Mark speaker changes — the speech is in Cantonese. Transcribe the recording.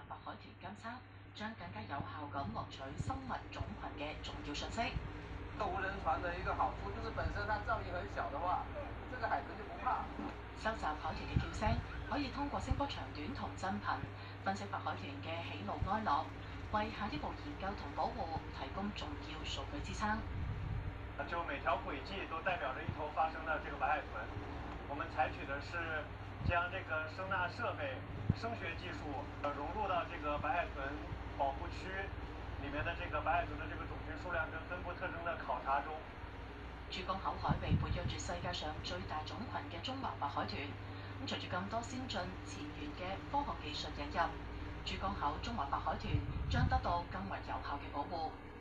Speaker 1: 白海豚監測，將更加有效咁獲取生物種群嘅重要信息。
Speaker 2: 無人船的一個好處就是本身它噪音很小的話，這個海豚就不怕。
Speaker 1: 收集海豚嘅叫聲，可以通過聲波長短同振頻分析白海豚嘅喜怒哀樂，為下一步研究同保護提供重要數據支撐。
Speaker 3: 就每條軌跡都代表着一頭發生的這個白海豚，我們採取的是將這個聲納設備、聲學技術融入到這個白海豚保護區裡面的這個白海豚的這個種群數量跟分布特徵的考察中。
Speaker 1: 珠江口海域活躍住世界上最大種群嘅中華白海豚，隨住更多先進前沿嘅科學技術引入，珠江口中華白海豚將得到更為有效嘅保護。